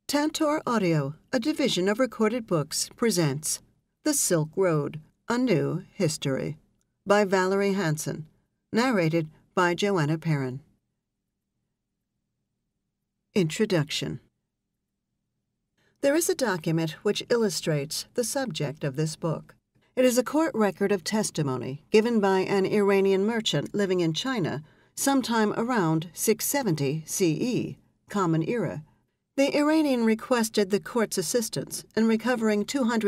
Tantor Audio, a division of Recorded Books, presents The Silk Road, A New History by Valerie Hansen, narrated by Anna Perrin. Introduction. There is a document which illustrates the subject of this book. It is a court record of testimony given by an Iranian merchant living in China sometime around 670 CE, Common Era. The Iranian requested the court's assistance in recovering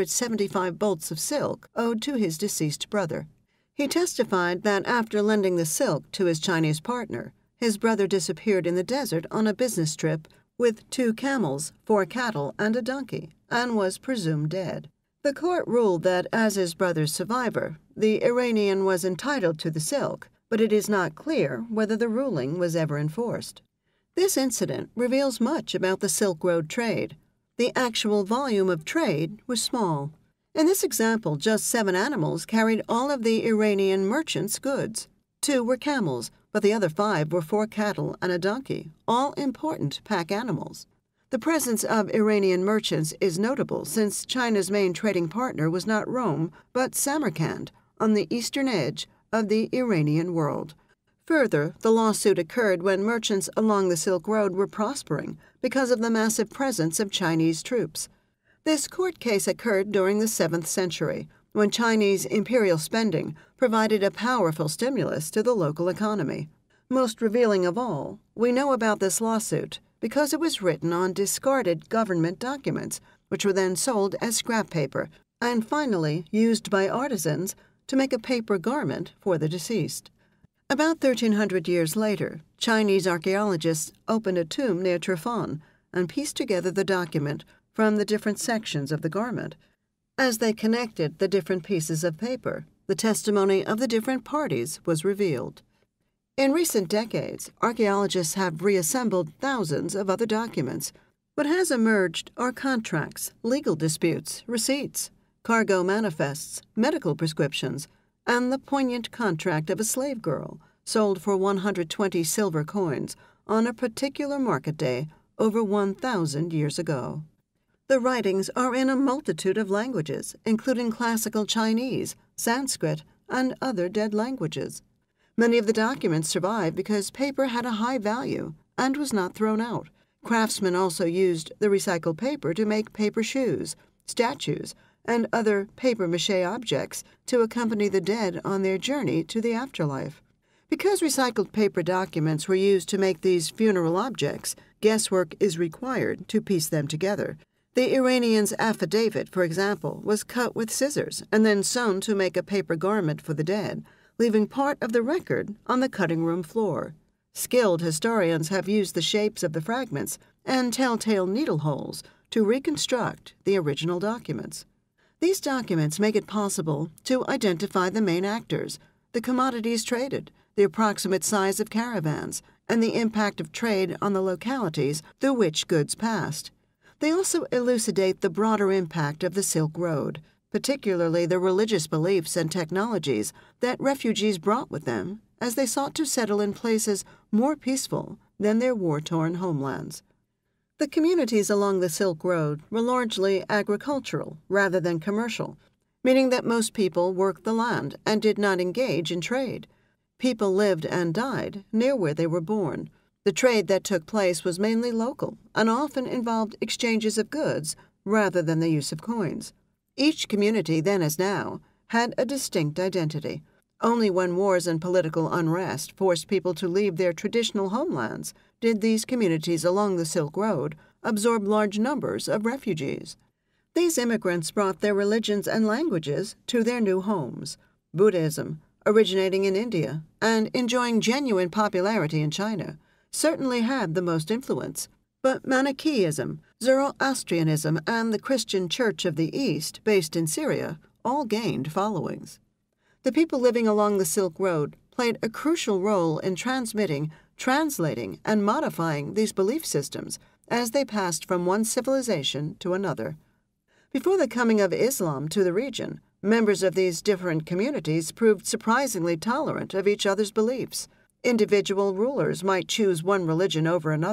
275 bolts of silk owed to his deceased brother. He testified that after lending the silk to his Chinese partner, his brother disappeared in the desert on a business trip with 2 camels, 4 cattle, and a donkey, and was presumed dead. The court ruled that as his brother's survivor, the Iranian was entitled to the silk, but it is not clear whether the ruling was ever enforced. This incident reveals much about the Silk Road trade. The actual volume of trade was small. In this example, just 7 animals carried all of the Iranian merchants' goods. 2 were camels, but the other 5 were 4 cattle and a donkey, all important pack animals. The presence of Iranian merchants is notable since China's main trading partner was not Rome, but Samarkand, on the eastern edge of the Iranian world. Further, the lawsuit occurred when merchants along the Silk Road were prospering because of the massive presence of Chinese troops. This court case occurred during the 7th century, when Chinese imperial spending provided a powerful stimulus to the local economy. Most revealing of all, we know about this lawsuit because it was written on discarded government documents, which were then sold as scrap paper and finally used by artisans to make a paper garment for the deceased. About 1,300 years later, Chinese archaeologists opened a tomb near Trifon and pieced together the document from the different sections of the garment. As they connected the different pieces of paper, the testimony of the different parties was revealed. In recent decades, archaeologists have reassembled thousands of other documents. What has emerged are contracts, legal disputes, receipts, cargo manifests, medical prescriptions, and the poignant contract of a slave girl sold for 120 silver coins on a particular market day over 1,000 years ago. The writings are in a multitude of languages, including classical Chinese, Sanskrit, and other dead languages. Many of the documents survive because paper had a high value and was not thrown out. Craftsmen also used the recycled paper to make paper shoes, statues, and other papier-mâché objects to accompany the dead on their journey to the afterlife. Because recycled paper documents were used to make these funeral objects, guesswork is required to piece them together. The Iranian's affidavit, for example, was cut with scissors and then sewn to make a paper garment for the dead, leaving part of the record on the cutting room floor. Skilled historians have used the shapes of the fragments and telltale needle holes to reconstruct the original documents. These documents make it possible to identify the main actors, the commodities traded, the approximate size of caravans, and the impact of trade on the localities through which goods passed. They also elucidate the broader impact of the Silk Road, particularly the religious beliefs and technologies that refugees brought with them as they sought to settle in places more peaceful than their war-torn homelands. The communities along the Silk Road were largely agricultural rather than commercial, meaning that most people worked the land and did not engage in trade. People lived and died near where they were born. The trade that took place was mainly local and often involved exchanges of goods rather than the use of coins. Each community, then as now, had a distinct identity. Only when wars and political unrest forced people to leave their traditional homelands did these communities along the Silk Road absorb large numbers of refugees. These immigrants brought their religions and languages to their new homes. Buddhism, originating in India and enjoying genuine popularity in China, certainly had the most influence. But Manichaeism, Zoroastrianism, and the Christian Church of the East, based in Syria, all gained followings. The people living along the Silk Road played a crucial role in transmitting, translating, and modifying these belief systems as they passed from one civilization to another. Before the coming of Islam to the region, members of these different communities proved surprisingly tolerant of each other's beliefs. Individual rulers might choose one religion over another,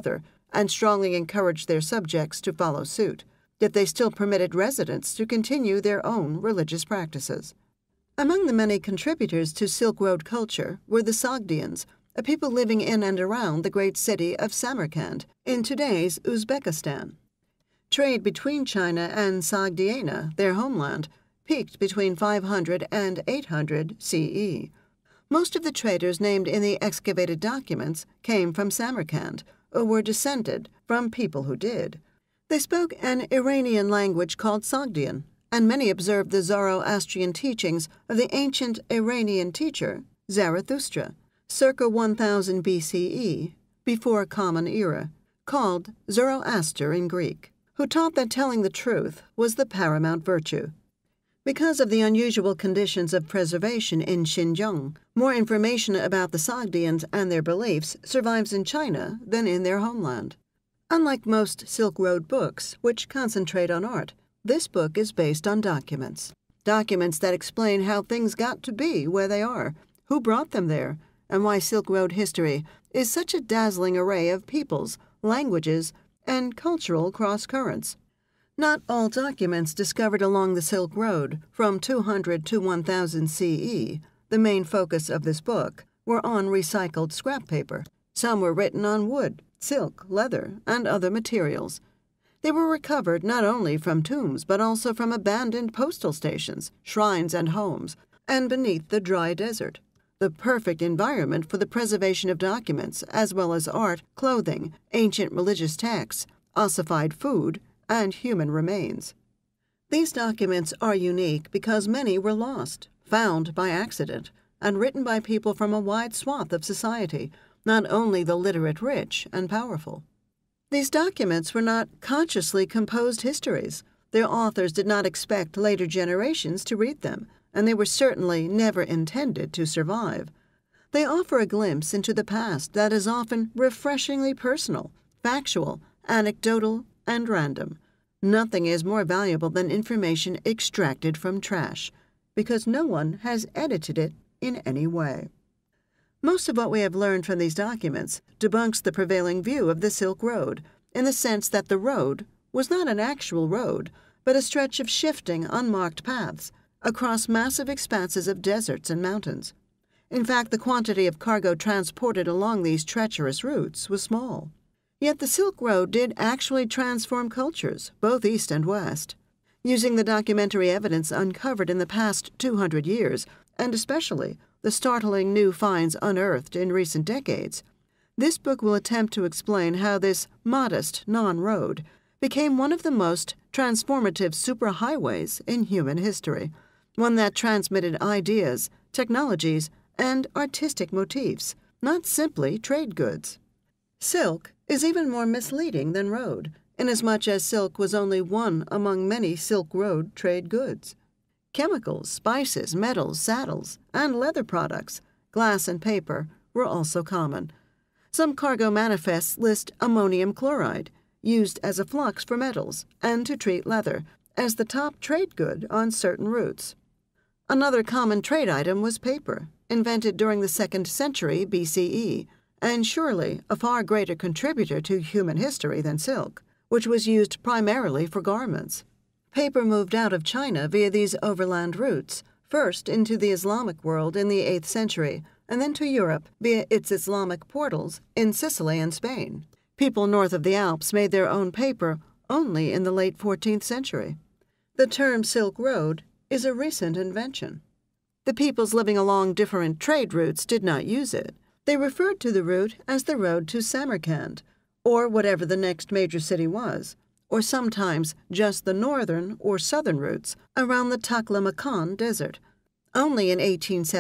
and strongly encouraged their subjects to follow suit, yet they still permitted residents to continue their own religious practices. Among the many contributors to Silk Road culture were the Sogdians, a people living in and around the great city of Samarkand in today's Uzbekistan. Trade between China and Sogdiana, their homeland, peaked between 500 and 800 CE. Most of the traders named in the excavated documents came from Samarkand, or were descended from people who did. They spoke an Iranian language called Sogdian, and many observed the Zoroastrian teachings of the ancient Iranian teacher, Zarathustra, circa 1000 BCE, before Common Era, called Zoroaster in Greek, who taught that telling the truth was the paramount virtue. Because of the unusual conditions of preservation in Xinjiang, more information about the Sogdians and their beliefs survives in China than in their homeland. Unlike most Silk Road books, which concentrate on art, this book is based on documents. Documents that explain how things got to be where they are, who brought them there, and why Silk Road history is such a dazzling array of peoples, languages, and cultural cross-currents. Not all documents discovered along the Silk Road from 200 to 1000 CE, the main focus of this book, were on recycled scrap paper. Some were written on wood, silk, leather, and other materials. They were recovered not only from tombs but also from abandoned postal stations, shrines, and homes, and beneath the dry desert. The perfect environment for the preservation of documents, as well as art, clothing, ancient religious texts, ossified food, and human remains. These documents are unique because many were lost, found by accident, and written by people from a wide swath of society, not only the literate rich and powerful. These documents were not consciously composed histories. Their authors did not expect later generations to read them, and they were certainly never intended to survive. They offer a glimpse into the past that is often refreshingly personal, factual, anecdotal, and random. Nothing is more valuable than information extracted from trash, because no one has edited it in any way. Most of what we have learned from these documents debunks the prevailing view of the Silk Road, in the sense that the road was not an actual road, but a stretch of shifting, unmarked paths across massive expanses of deserts and mountains. In fact, the quantity of cargo transported along these treacherous routes was small. Yet the Silk Road did actually transform cultures, both East and West. Using the documentary evidence uncovered in the past 200 years, and especially the startling new finds unearthed in recent decades, this book will attempt to explain how this modest non-road became one of the most transformative superhighways in human history, one that transmitted ideas, technologies, and artistic motifs, not simply trade goods. Silk is even more misleading than road, inasmuch as silk was only one among many Silk Road trade goods. Chemicals, spices, metals, saddles, and leather products, glass and paper, were also common. Some cargo manifests list ammonium chloride, used as a flux for metals and to treat leather, as the top trade good on certain routes. Another common trade item was paper, invented during the 2nd century BCE, and surely a far greater contributor to human history than silk, which was used primarily for garments. Paper moved out of China via these overland routes, first into the Islamic world in the 8th century, and then to Europe via its Islamic portals in Sicily and Spain. People north of the Alps made their own paper only in the late 14th century. The term Silk Road is a recent invention. The peoples living along different trade routes did not use it. They referred to the route as the road to Samarkand, or whatever the next major city was, or sometimes just the northern or southern routes around the Taklamakan Desert. Only in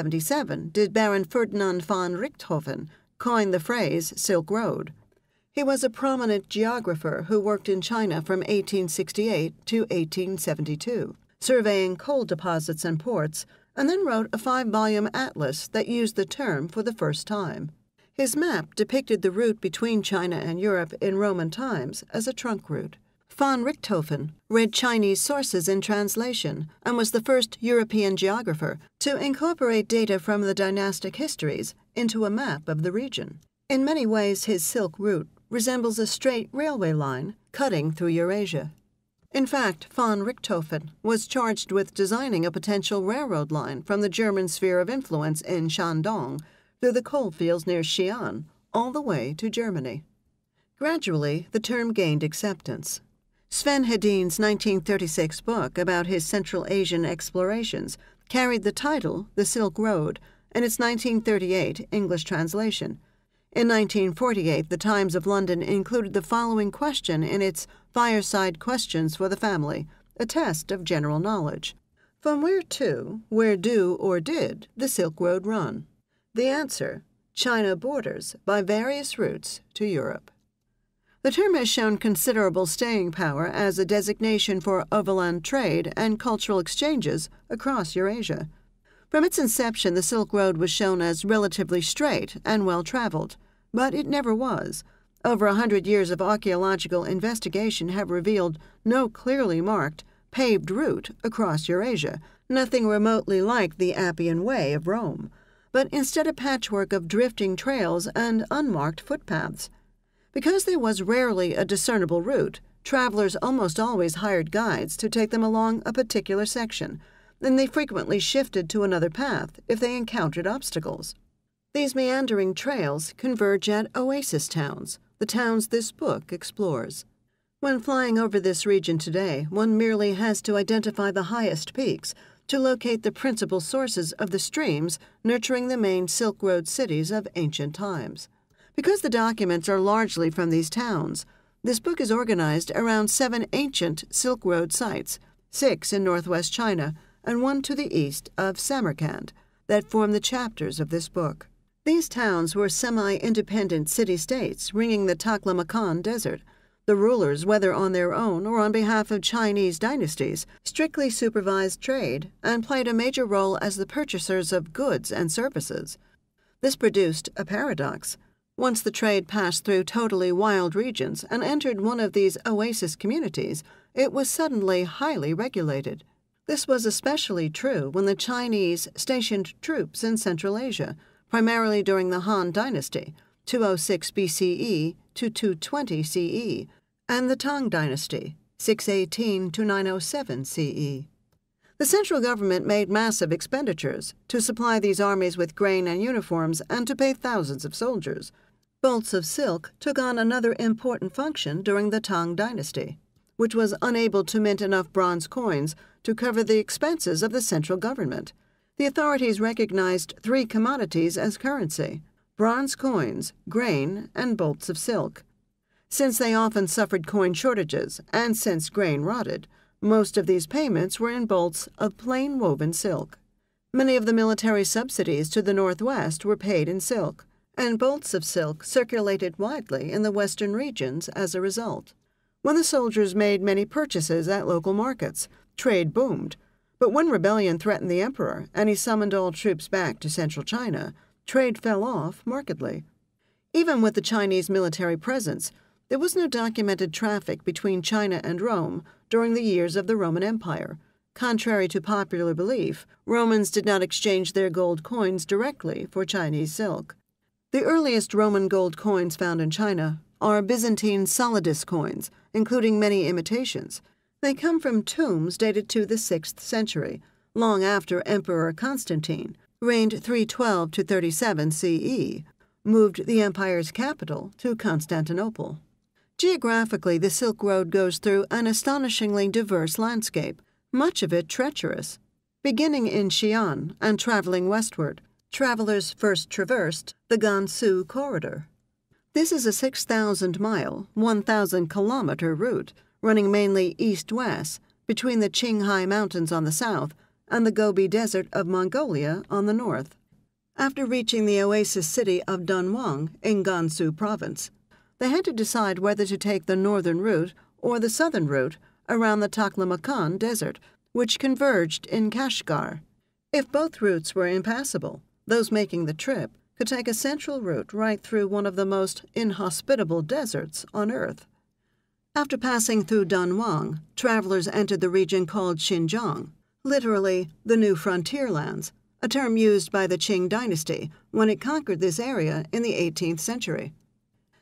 1877 did Baron Ferdinand von Richthofen coin the phrase Silk Road. He was a prominent geographer who worked in China from 1868 to 1872, surveying coal deposits and ports, and then wrote a 5-volume atlas that used the term for the first time. His map depicted the route between China and Europe in Roman times as a trunk route. Von Richthofen read Chinese sources in translation and was the first European geographer to incorporate data from the dynastic histories into a map of the region. In many ways, his Silk Route resembles a straight railway line cutting through Eurasia. In fact, von Richthofen was charged with designing a potential railroad line from the German sphere of influence in Shandong through the coalfields near Xi'an all the way to Germany. Gradually, the term gained acceptance. Sven Hedin's 1936 book about his Central Asian explorations carried the title The Silk Road in its 1938 English translation. In 1948, the Times of London included the following question in its Fireside Questions for the Family, a test of general knowledge. From where to, where do or did the Silk Road run? The answer, China borders by various routes to Europe. The term has shown considerable staying power as a designation for overland trade and cultural exchanges across Eurasia. From its inception, the Silk Road was shown as relatively straight and well-traveled, but it never was. Over 100 years of archaeological investigation have revealed no clearly marked, paved route across Eurasia, nothing remotely like the Appian Way of Rome, but instead a patchwork of drifting trails and unmarked footpaths. Because there was rarely a discernible route, travelers almost always hired guides to take them along a particular section, and they frequently shifted to another path if they encountered obstacles. These meandering trails converge at oasis towns, the towns this book explores. When flying over this region today, one merely has to identify the highest peaks to locate the principal sources of the streams nurturing the main Silk Road cities of ancient times. Because the documents are largely from these towns, this book is organized around 7 ancient Silk Road sites, 6 in northwest China, and 1 to the east of Samarkand, that form the chapters of this book. These towns were semi-independent city-states ringing the Taklamakan Desert. The rulers, whether on their own or on behalf of Chinese dynasties, strictly supervised trade and played a major role as the purchasers of goods and services. This produced a paradox. Once the trade passed through totally wild regions and entered one of these oasis communities, it was suddenly highly regulated. This was especially true when the Chinese stationed troops in Central Asia, primarily during the Han Dynasty, 206 BCE to 220 CE, and the Tang Dynasty, 618 to 907 CE. The central government made massive expenditures to supply these armies with grain and uniforms and to pay thousands of soldiers. Bolts of silk took on another important function during the Tang Dynasty, which was unable to mint enough bronze coins to cover the expenses of the central government. The authorities recognized 3 commodities as currency: bronze coins, grain, and bolts of silk. Since they often suffered coin shortages, and since grain rotted, most of these payments were in bolts of plain woven silk. Many of the military subsidies to the northwest were paid in silk, and bolts of silk circulated widely in the western regions as a result. When the soldiers made many purchases at local markets, trade boomed. But when rebellion threatened the emperor and he summoned all troops back to central China, trade fell off markedly. Even with the Chinese military presence, there was no documented traffic between China and Rome during the years of the Roman Empire. Contrary to popular belief, Romans did not exchange their gold coins directly for Chinese silk. The earliest Roman gold coins found in China are Byzantine solidus coins, including many imitations. They come from tombs dated to the 6th century, long after Emperor Constantine, reigned 312 to 37 CE, moved the empire's capital to Constantinople. Geographically, the Silk Road goes through an astonishingly diverse landscape, much of it treacherous. Beginning in Xi'an and traveling westward, travelers first traversed the Gansu Corridor. This is a 6,000-mile, 1,000-kilometer route running mainly east-west between the Qinghai Mountains on the south and the Gobi Desert of Mongolia on the north. After reaching the oasis city of Dunhuang in Gansu Province, they had to decide whether to take the northern route or the southern route around the Taklamakan Desert, which converged in Kashgar. If both routes were impassable, those making the trip could take a central route right through one of the most inhospitable deserts on Earth. After passing through Dunhuang, travelers entered the region called Xinjiang, literally the New Frontier Lands, a term used by the Qing dynasty when it conquered this area in the 18th century.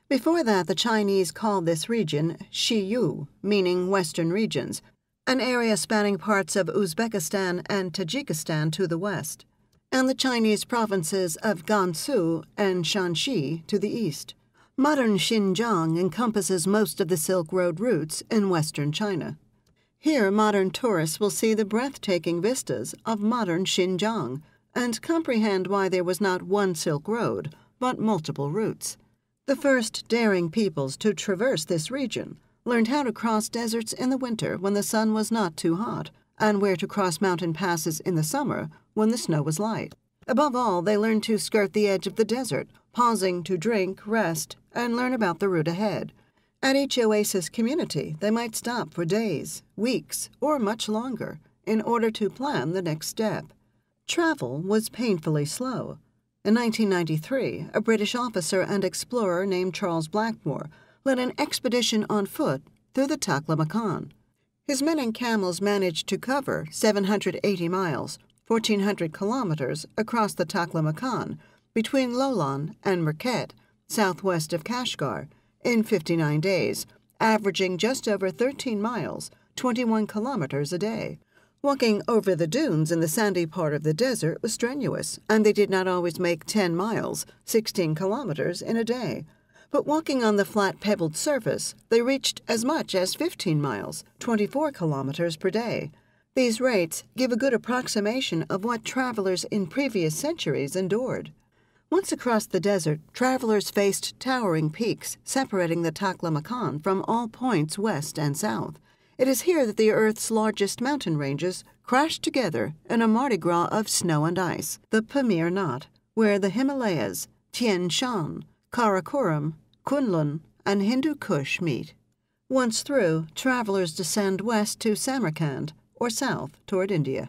Before that, the Chinese called this region Xiyu, meaning Western regions, an area spanning parts of Uzbekistan and Tajikistan to the west, and the Chinese provinces of Gansu and Shanxi to the east. Modern Xinjiang encompasses most of the Silk Road routes in western China. Here, modern tourists will see the breathtaking vistas of modern Xinjiang and comprehend why there was not one Silk Road, but multiple routes. The first daring peoples to traverse this region learned how to cross deserts in the winter when the sun was not too hot, and where to cross mountain passes in the summer when the snow was light. Above all, they learned to skirt the edge of the desert, pausing to drink, rest, and learn about the route ahead. At each oasis community, they might stop for days, weeks, or much longer in order to plan the next step. Travel was painfully slow. In 1993, a British officer and explorer named Charles Blackmore led an expedition on foot through the Taklamakan. His men and camels managed to cover 780 miles, 1,400 kilometers across the Taklamakan between Lolan and Merket, southwest of Kashgar, in 59 days, averaging just over 13 miles, 21 kilometers a day. Walking over the dunes in the sandy part of the desert was strenuous, and they did not always make 10 miles, 16 kilometers in a day. But walking on the flat pebbled surface, they reached as much as 15 miles, 24 kilometers per day. These rates give a good approximation of what travelers in previous centuries endured. Once across the desert, travelers faced towering peaks separating the Taklamakan from all points west and south. It is here that the Earth's largest mountain ranges crash together in a Mardi Gras of snow and ice, the Pamir Knot, where the Himalayas, Tian Shan, Karakoram, Kunlun, and Hindu Kush meet. Once through, travelers descend west to Samarkand, or south toward India.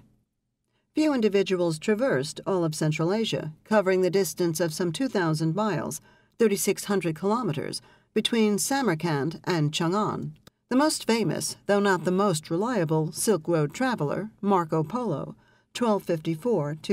Few individuals traversed all of Central Asia, covering the distance of some 2,000 miles, 3,600 kilometers, between Samarkand and Chang'an. The most famous, though not the most reliable, Silk Road traveler, Marco Polo, 1254 to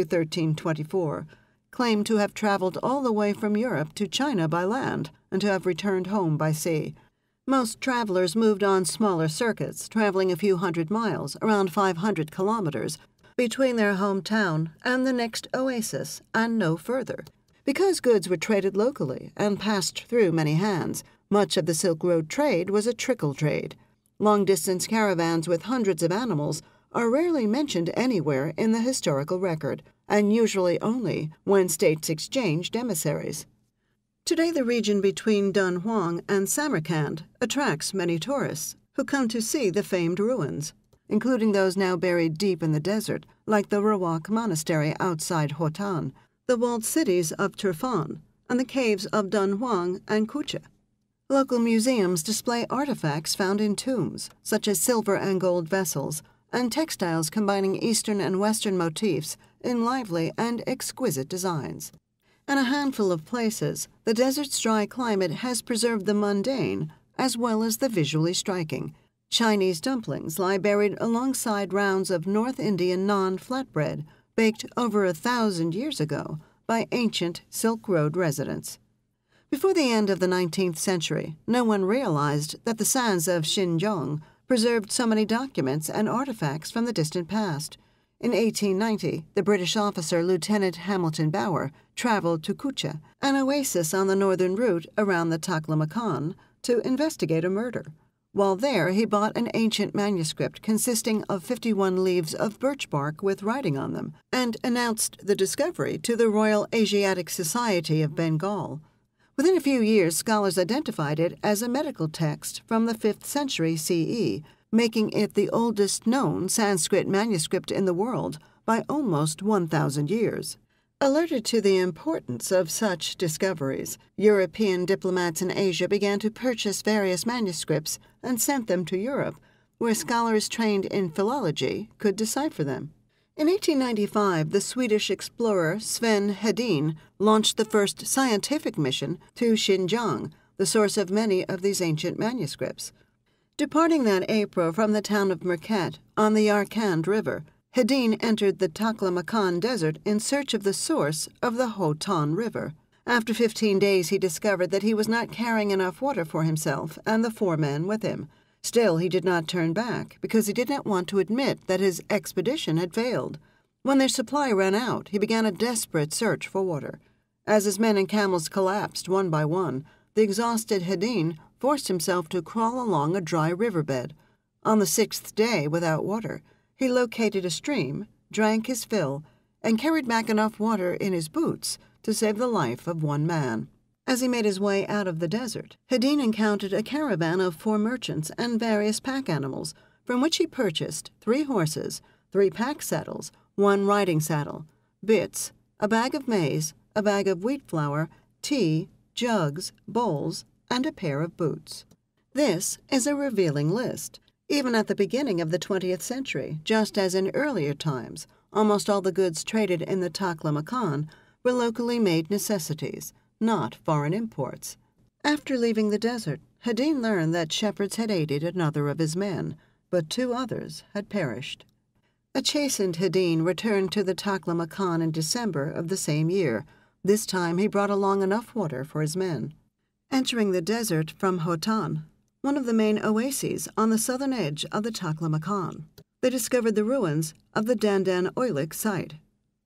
1324, claimed to have traveled all the way from Europe to China by land and to have returned home by sea. Most travelers moved on smaller circuits, traveling a few hundred miles, around 500 kilometers, between their hometown and the next oasis, and no further. Because goods were traded locally and passed through many hands, much of the Silk Road trade was a trickle trade. Long-distance caravans with hundreds of animals are rarely mentioned anywhere in the historical record, and usually only when states exchanged emissaries. Today, the region between Dunhuang and Samarkand attracts many tourists who come to see the famed ruins, including those now buried deep in the desert, like the Rawak Monastery outside Hotan, the walled cities of Turfan, and the caves of Dunhuang and Kucha. Local museums display artifacts found in tombs, such as silver and gold vessels, and textiles combining Eastern and Western motifs in lively and exquisite designs. In a handful of places, the desert's dry climate has preserved the mundane as well as the visually striking. Chinese dumplings lie buried alongside rounds of North Indian naan flatbread, baked over 1,000 years ago by ancient Silk Road residents. Before the end of the 19th century, no one realized that the sands of Xinjiang preserved so many documents and artifacts from the distant past. In 1890, the British officer Lieutenant Hamilton Bower traveled to Kucha, an oasis on the northern route around the Taklamakan, to investigate a murder. While there, he bought an ancient manuscript consisting of 51 leaves of birch bark with writing on them, and announced the discovery to the Royal Asiatic Society of Bengal. Within a few years, scholars identified it as a medical text from the 5th century CE, making it the oldest known Sanskrit manuscript in the world by almost 1,000 years. Alerted to the importance of such discoveries, European diplomats in Asia began to purchase various manuscripts and sent them to Europe, where scholars trained in philology could decipher them. In 1895, the Swedish explorer Sven Hedin launched the first scientific mission to Xinjiang, the source of many of these ancient manuscripts. Departing that April from the town of Merket on the Yarkand River, Hedin entered the Taklamakan Desert in search of the source of the Hotan River. After 15 days, he discovered that he was not carrying enough water for himself and the 4 men with him. Still, he did not turn back because he did not want to admit that his expedition had failed. When their supply ran out, he began a desperate search for water. As his men and camels collapsed one by one, the exhausted Hedin forced himself to crawl along a dry riverbed. On the 6th day, without water, he located a stream, drank his fill, and carried back enough water in his boots to save the life of 1 man. As he made his way out of the desert, Hedin encountered a caravan of 4 merchants and various pack animals, from which he purchased 3 horses, 3 pack saddles, 1 riding saddle, bits, a bag of maize, a bag of wheat flour, tea, jugs, bowls, and a pair of boots. This is a revealing list. Even at the beginning of the 20th century, just as in earlier times, almost all the goods traded in the Taklamakan were locally made necessities, not foreign imports. After leaving the desert, Hedin learned that shepherds had aided another of his men, but 2 others had perished. A chastened Hedin returned to the Taklamakan in December of the same year. This time he brought along enough water for his men. Entering the desert from Hotan, one of the main oases on the southern edge of the Taklamakan, they discovered the ruins of the Dandan Oilik site.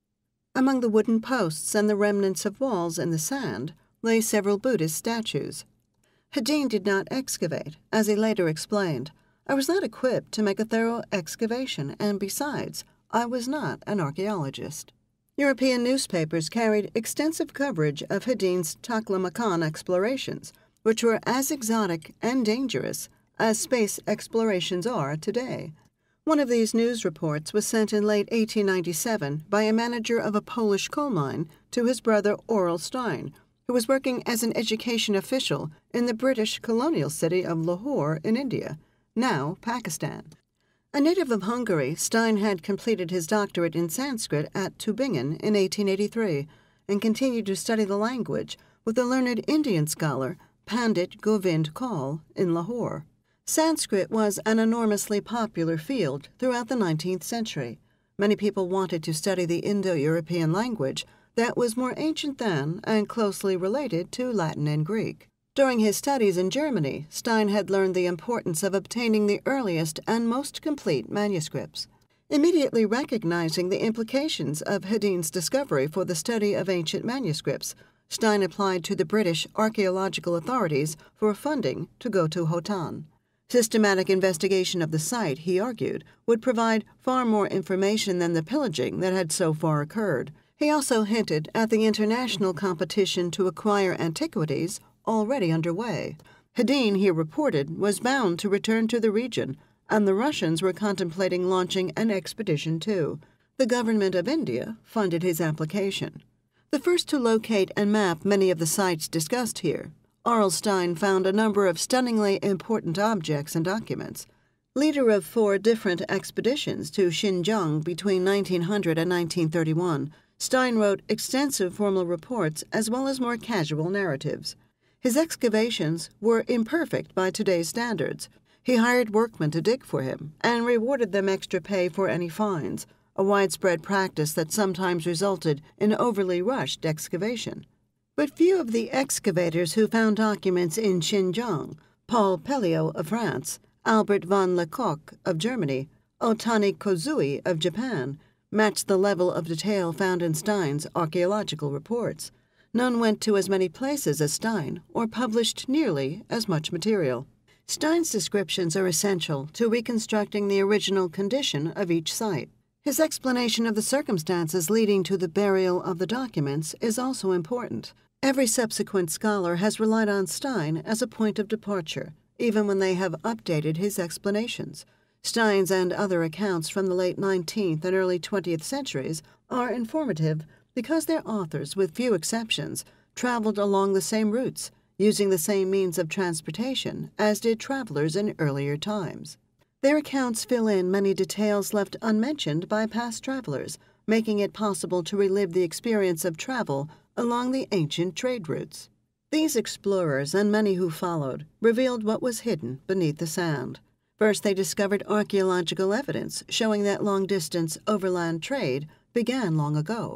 Among the wooden posts and the remnants of walls in the sand lay several Buddhist statues. Hedin did not excavate, as he later explained. I was not equipped to make a thorough excavation, and besides, I was not an archaeologist. European newspapers carried extensive coverage of Hedin's Taklamakan explorations, which were as exotic and dangerous as space explorations are today. One of these news reports was sent in late 1897 by a manager of a Polish coal mine to his brother Aurel Stein, who was working as an education official in the British colonial city of Lahore in India, now Pakistan. A native of Hungary, Stein had completed his doctorate in Sanskrit at Tübingen in 1883 and continued to study the language with the learned Indian scholar Pandit Govind Kaul in Lahore. Sanskrit was an enormously popular field throughout the 19th century. Many people wanted to study the Indo-European language that was more ancient than and closely related to Latin and Greek. During his studies in Germany, Stein had learned the importance of obtaining the earliest and most complete manuscripts. Immediately recognizing the implications of Hedin's discovery for the study of ancient manuscripts, Stein applied to the British archaeological authorities for funding to go to Hotan. Systematic investigation of the site, he argued, would provide far more information than the pillaging that had so far occurred. He also hinted at the international competition to acquire antiquities already underway. Hedin, he reported, was bound to return to the region, and the Russians were contemplating launching an expedition too. The government of India funded his application. The first to locate and map many of the sites discussed here, Aurel Stein found a number of stunningly important objects and documents. Leader of 4 different expeditions to Xinjiang between 1900 and 1931, Stein wrote extensive formal reports as well as more casual narratives. His excavations were imperfect by today's standards. He hired workmen to dig for him and rewarded them extra pay for any finds, a widespread practice that sometimes resulted in overly rushed excavation. But few of the excavators who found documents in Xinjiang, Paul Pelliot of France, Albert von Lecoq of Germany, Otani Kozui of Japan, matched the level of detail found in Stein's archaeological reports. None went to as many places as Stein or published nearly as much material. Stein's descriptions are essential to reconstructing the original condition of each site. His explanation of the circumstances leading to the burial of the documents is also important. Every subsequent scholar has relied on Stein as a point of departure, even when they have updated his explanations. Stein's and other accounts from the late 19th and early 20th centuries are informative because their authors, with few exceptions, traveled along the same routes, using the same means of transportation as did travelers in earlier times. Their accounts fill in many details left unmentioned by past travelers, making it possible to relive the experience of travel along the ancient trade routes. These explorers, and many who followed, revealed what was hidden beneath the sand. First, they discovered archaeological evidence showing that long-distance overland trade began long ago.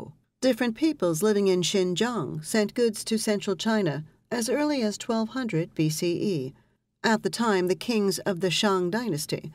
Different peoples living in Xinjiang sent goods to central China as early as 1200 BCE. At the time, the kings of the Shang dynasty,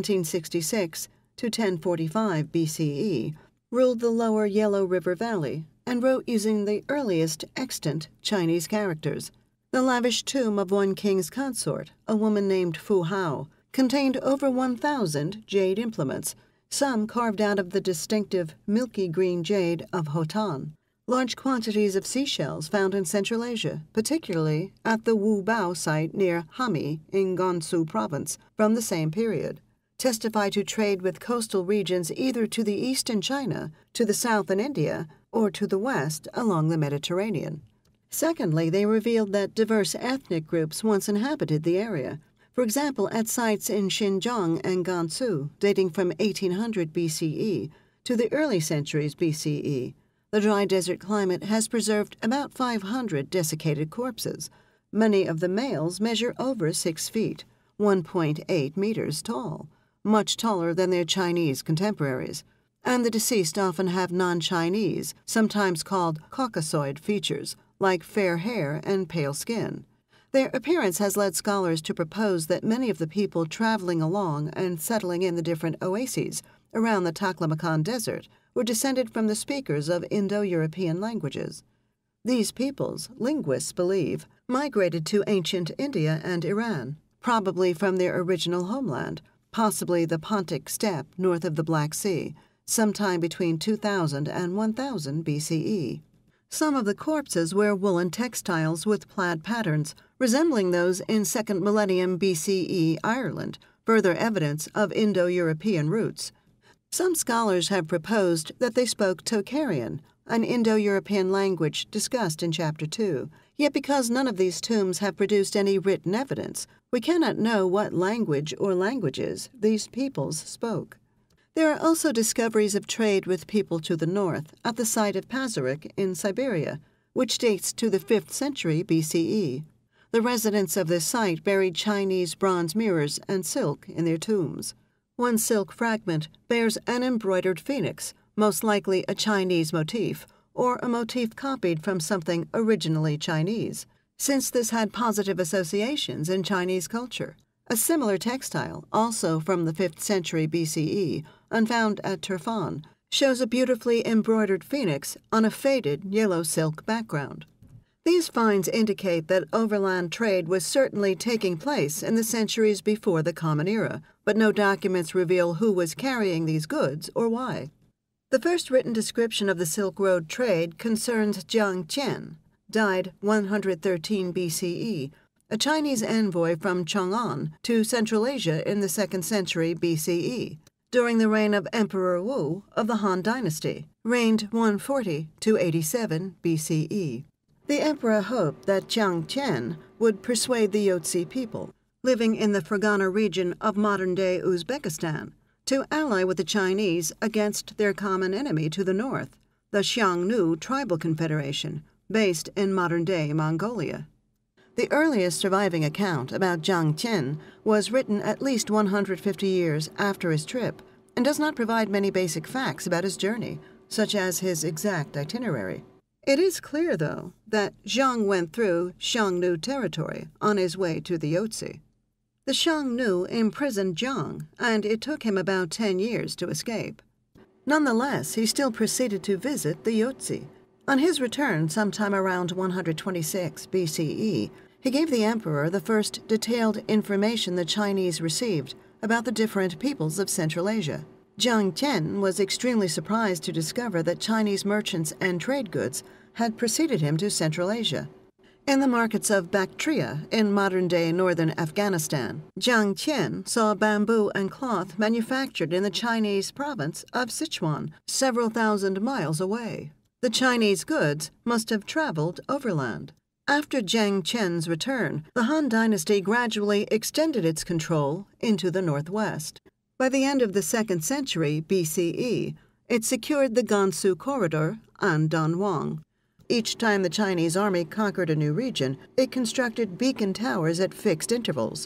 1766 to 1045 BCE, ruled the lower Yellow River Valley and wrote using the earliest extant Chinese characters. The lavish tomb of one king's consort, a woman named Fu Hao, contained over 1,000 jade implements, some carved out of the distinctive milky green jade of Hotan. Large quantities of seashells found in Central Asia, particularly at the Wu Bao site near Hami in Gansu province from the same period, testify to trade with coastal regions either to the east in China, to the south in India, or to the west along the Mediterranean. Secondly, they revealed that diverse ethnic groups once inhabited the area. For example, at sites in Xinjiang and Gansu dating from 1800 BCE to the early centuries BCE, the dry desert climate has preserved about 500 desiccated corpses. Many of the males measure over 6 feet, 1.8 meters tall, much taller than their Chinese contemporaries, and the deceased often have non-Chinese, sometimes called Caucasoid features, like fair hair and pale skin. Their appearance has led scholars to propose that many of the people traveling along and settling in the different oases around the Taklamakan Desert were descended from the speakers of Indo-European languages. These peoples, linguists believe, migrated to ancient India and Iran, probably from their original homeland, possibly the Pontic steppe north of the Black Sea, sometime between 2000 and 1000 BCE. Some of the corpses wear woolen textiles with plaid patterns, resembling those in 2nd millennium BCE Ireland, further evidence of Indo-European roots. Some scholars have proposed that they spoke Tocharian, an Indo-European language discussed in Chapter 2. Yet because none of these tombs have produced any written evidence, we cannot know what language or languages these peoples spoke. There are also discoveries of trade with people to the north at the site of Pazyryk in Siberia, which dates to the 5th century BCE. The residents of this site buried Chinese bronze mirrors and silk in their tombs. One silk fragment bears an embroidered phoenix, most likely a Chinese motif, or a motif copied from something originally Chinese, since this had positive associations in Chinese culture. A similar textile, also from the 5th century BCE, and found at Turfan, shows a beautifully embroidered phoenix on a faded yellow silk background. These finds indicate that overland trade was certainly taking place in the centuries before the Common Era, but no documents reveal who was carrying these goods or why. The first written description of the Silk Road trade concerns Jiang Qian, died 113 BCE, a Chinese envoy from Chang'an to Central Asia in the 2nd century BCE, during the reign of Emperor Wu of the Han Dynasty, reigned 140 to 87 BCE. The emperor hoped that Jiang Qian would persuade the Yotzi people, living in the Fergana region of modern-day Uzbekistan, to ally with the Chinese against their common enemy to the north, the Xiongnu Tribal Confederation, based in modern-day Mongolia. The earliest surviving account about Jiang Qian was written at least 150 years after his trip and does not provide many basic facts about his journey, such as his exact itinerary. It is clear, though, that Zhang went through Xiongnu territory on his way to the Yotzi. The Xiongnu imprisoned Zhang, and it took him about 10 years to escape. Nonetheless, he still proceeded to visit the Yotzi. On his return sometime around 126 BCE, he gave the emperor the first detailed information the Chinese received about the different peoples of Central Asia. Jiang Qian was extremely surprised to discover that Chinese merchants and trade goods had preceded him to Central Asia. In the markets of Bactria in modern-day northern Afghanistan, Jiang Qian saw bamboo and cloth manufactured in the Chinese province of Sichuan, several thousand miles away. The Chinese goods must have traveled overland. After Jiang Qian's return, the Han Dynasty gradually extended its control into the northwest. By the end of the 2nd century BCE, it secured the Gansu Corridor and Danwang. Each time the Chinese army conquered a new region, it constructed beacon towers at fixed intervals.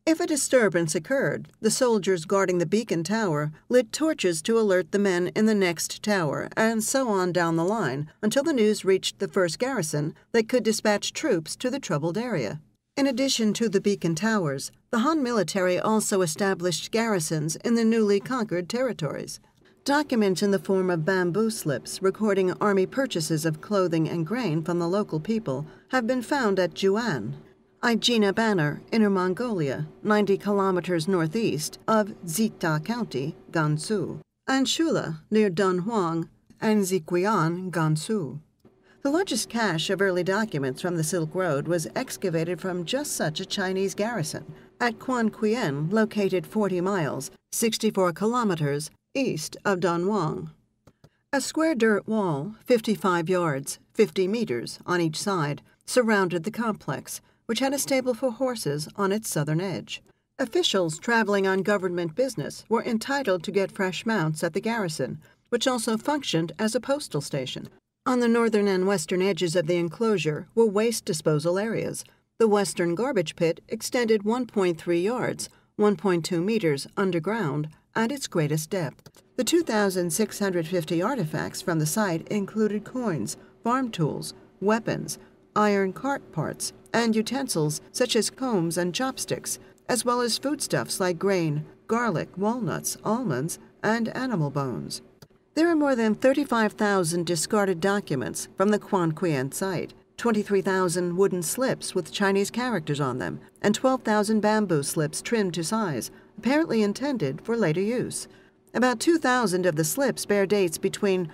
If a disturbance occurred, the soldiers guarding the beacon tower lit torches to alert the men in the next tower, and so on down the line until the news reached the first garrison that could dispatch troops to the troubled area. In addition to the beacon towers, the Han military also established garrisons in the newly conquered territories. Documents in the form of bamboo slips recording army purchases of clothing and grain from the local people have been found at Juan, Aigina Banner, Inner Mongolia, 90 kilometers northeast of Zita County, Gansu, and Shula, near Dunhuang and Ziquian, Gansu. The largest cache of early documents from the Silk Road was excavated from just such a Chinese garrison at Quanquien, located 40 miles, 64 kilometers, east of Dunhuang. A square dirt wall, 55 yards, 50 meters on each side, surrounded the complex, which had a stable for horses on its southern edge. Officials traveling on government business were entitled to get fresh mounts at the garrison, which also functioned as a postal station. On the northern and western edges of the enclosure were waste disposal areas. The western garbage pit extended 1.3 yards, 1.2 meters underground, at its greatest depth. The 2,650 artifacts from the site included coins, farm tools, weapons, iron cart parts, and utensils such as combs and chopsticks, as well as foodstuffs like grain, garlic, walnuts, almonds, and animal bones. There are more than 35,000 discarded documents from the Quanquien site, 23,000 wooden slips with Chinese characters on them, and 12,000 bamboo slips trimmed to size, apparently intended for later use. About 2,000 of the slips bear dates between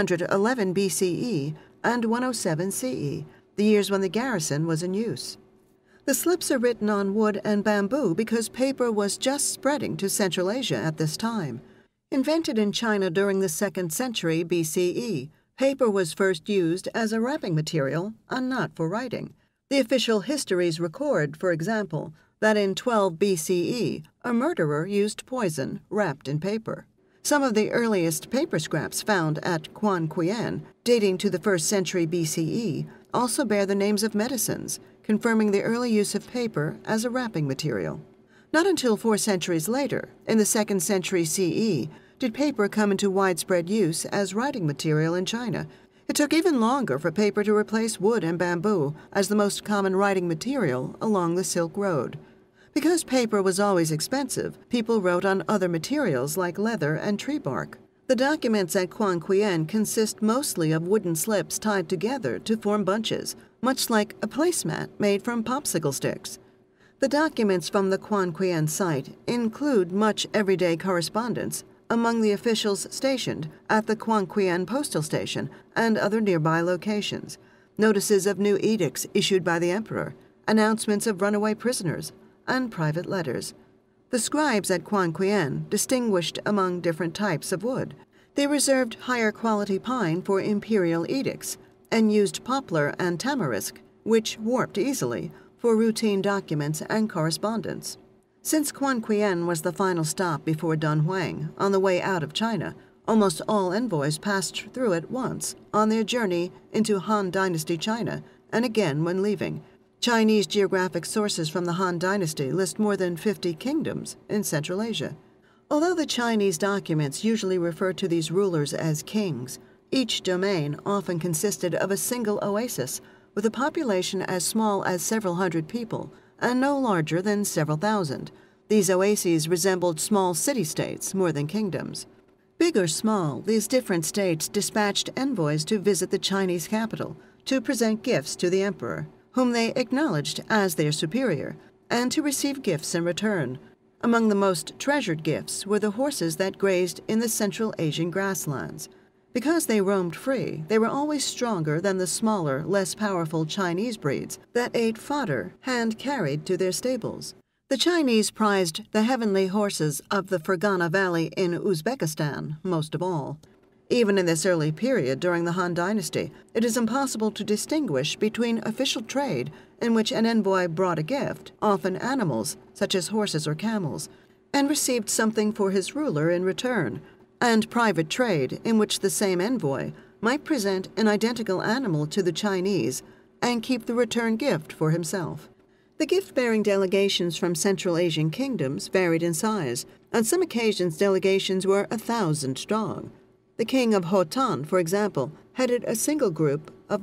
111 BCE and 107 CE, the years when the garrison was in use. The slips are written on wood and bamboo because paper was just spreading to Central Asia at this time. Invented in China during the 2nd century BCE, paper was first used as a wrapping material and not for writing. The official histories record, for example, that in 12 BCE, a murderer used poison wrapped in paper. Some of the earliest paper scraps found at Quanquien, dating to the 1st century BCE, also bear the names of medicines, confirming the early use of paper as a wrapping material. Not until 4 centuries later, in the 2nd century CE, did paper come into widespread use as writing material in China. It took even longer for paper to replace wood and bamboo as the most common writing material along the Silk Road. Because paper was always expensive, people wrote on other materials like leather and tree bark. The documents at Quanquien consist mostly of wooden slips tied together to form bunches, much like a placemat made from popsicle sticks. The documents from the Quanquien site include much everyday correspondence among the officials stationed at the Quanquien postal station and other nearby locations, notices of new edicts issued by the emperor, announcements of runaway prisoners, and private letters. The scribes at Quanquien distinguished among different types of wood. They reserved higher quality pine for imperial edicts and used poplar and tamarisk, which warped easily, for routine documents and correspondence. Since Quanquien was the final stop before Dunhuang on the way out of China, almost all envoys passed through it once on their journey into Han Dynasty China and again when leaving. Chinese geographic sources from the Han Dynasty list more than 50 kingdoms in Central Asia. Although the Chinese documents usually refer to these rulers as kings, each domain often consisted of a single oasis with a population as small as several hundred people and no larger than several thousand. These oases resembled small city-states more than kingdoms. Big or small, these different states dispatched envoys to visit the Chinese capital to present gifts to the emperor, whom they acknowledged as their superior, and to receive gifts in return. Among the most treasured gifts were the horses that grazed in the Central Asian grasslands. Because they roamed free, they were always stronger than the smaller, less powerful Chinese breeds that ate fodder hand-carried to their stables. The Chinese prized the heavenly horses of the Fergana Valley in Uzbekistan most of all. Even in this early period during the Han Dynasty, it is impossible to distinguish between official trade, in which an envoy brought a gift, often animals, such as horses or camels, and received something for his ruler in return, and private trade, in which the same envoy might present an identical animal to the Chinese and keep the return gift for himself. The gift-bearing delegations from Central Asian kingdoms varied in size. On some occasions, delegations were 1,000 strong. The king of Khotan, for example, headed a single group of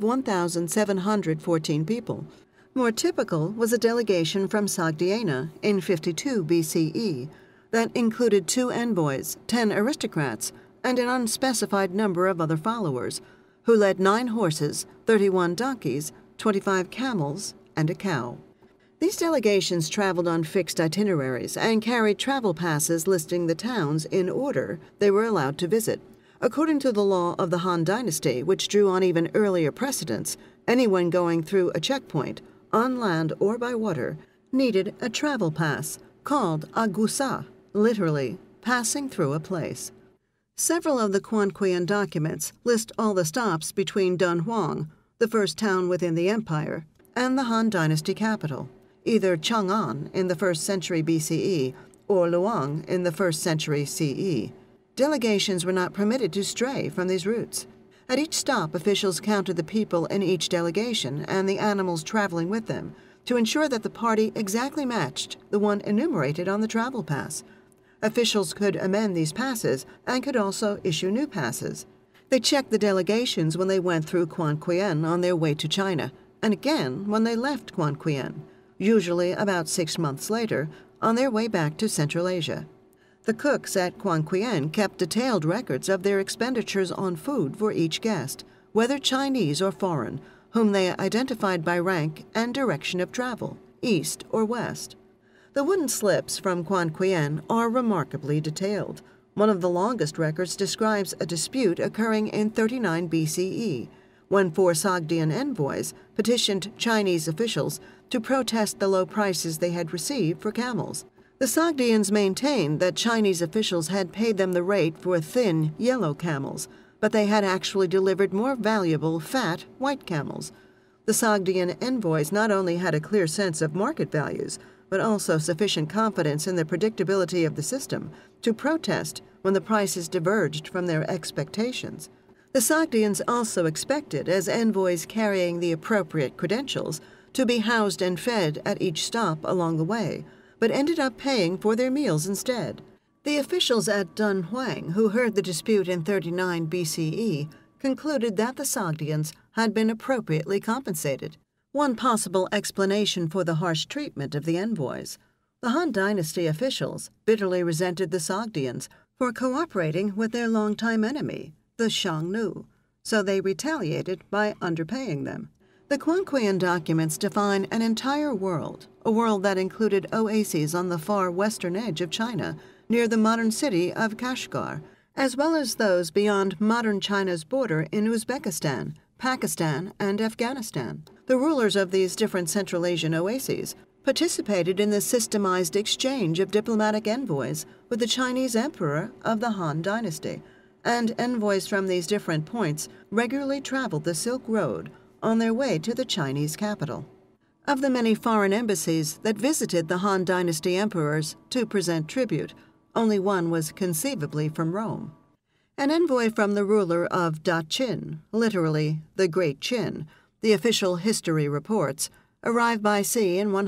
1,714 people. More typical was a delegation from Sogdiana in 52 BCE that included 2 envoys, 10 aristocrats, and an unspecified number of other followers, who led 9 horses, 31 donkeys, 25 camels, and a cow. These delegations traveled on fixed itineraries and carried travel passes listing the towns in order they were allowed to visit. According to the law of the Han Dynasty, which drew on even earlier precedents, anyone going through a checkpoint, on land or by water, needed a travel pass called a gusa, literally, passing through a place. Several of the Quanquian documents list all the stops between Dunhuang, the first town within the empire, and the Han Dynasty capital, either Chang'an in the 1st century BCE or Luang in the 1st century CE. Delegations were not permitted to stray from these routes. At each stop, officials counted the people in each delegation and the animals traveling with them to ensure that the party exactly matched the one enumerated on the travel pass. Officials could amend these passes and could also issue new passes. They checked the delegations when they went through Quanquian on their way to China, and again when they left Quanquian, usually about 6 months later, on their way back to Central Asia. The cooks at Quanquian kept detailed records of their expenditures on food for each guest, whether Chinese or foreign, whom they identified by rank and direction of travel, east or west. The wooden slips from Quanquian are remarkably detailed. One of the longest records describes a dispute occurring in 39 BCE, when 4 Sogdian envoys petitioned Chinese officials to protest the low prices they had received for camels. The Sogdians maintained that Chinese officials had paid them the rate for thin, yellow camels, but they had actually delivered more valuable, fat, white camels. The Sogdian envoys not only had a clear sense of market values, but also sufficient confidence in the predictability of the system to protest when the prices diverged from their expectations. The Sogdians also expected, as envoys carrying the appropriate credentials, to be housed and fed at each stop along the way, but ended up paying for their meals instead. The officials at Dunhuang, who heard the dispute in 39 BCE, concluded that the Sogdians had been appropriately compensated. One possible explanation for the harsh treatment of the envoys. The Han Dynasty officials bitterly resented the Sogdians for cooperating with their longtime enemy, the Xiongnu, so they retaliated by underpaying them. The Quanquian documents define an entire world, a world that included oases on the far western edge of China, near the modern city of Kashgar, as well as those beyond modern China's border in Uzbekistan, Pakistan, and Afghanistan. The rulers of these different Central Asian oases participated in the systemized exchange of diplomatic envoys with the Chinese emperor of the Han Dynasty, and envoys from these different points regularly traveled the Silk Road on their way to the Chinese capital. Of the many foreign embassies that visited the Han Dynasty emperors to present tribute, only one was conceivably from Rome. An envoy from the ruler of Da Qin, literally the Great Qin, the official history reports, arrived by sea in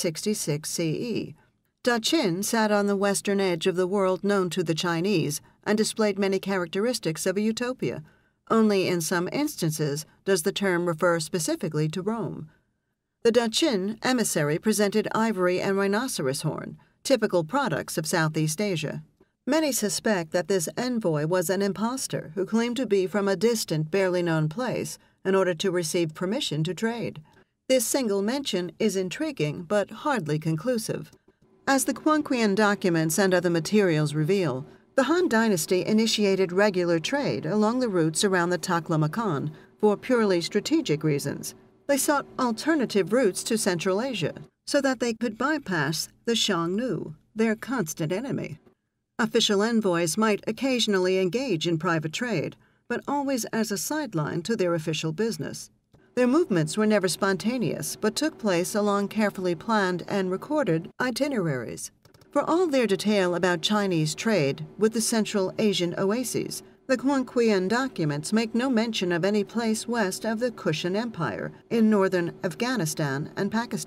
166 CE. Da Qin sat on the western edge of the world known to the Chinese and displayed many characteristics of a utopia. Only in some instances does the term refer specifically to Rome. The Da Qin emissary presented ivory and rhinoceros horn, typical products of Southeast Asia. Many suspect that this envoy was an impostor who claimed to be from a distant, barely known place in order to receive permission to trade. This single mention is intriguing but hardly conclusive. As the Quanquian documents and other materials reveal, the Han Dynasty initiated regular trade along the routes around the Taklamakan for purely strategic reasons. They sought alternative routes to Central Asia so that they could bypass the Xiongnu, their constant enemy. Official envoys might occasionally engage in private trade, but always as a sideline to their official business. Their movements were never spontaneous, but took place along carefully planned and recorded itineraries. For all their detail about Chinese trade with the Central Asian oases, the Quanquian documents make no mention of any place west of the Kushan Empire in northern Afghanistan and Pakistan,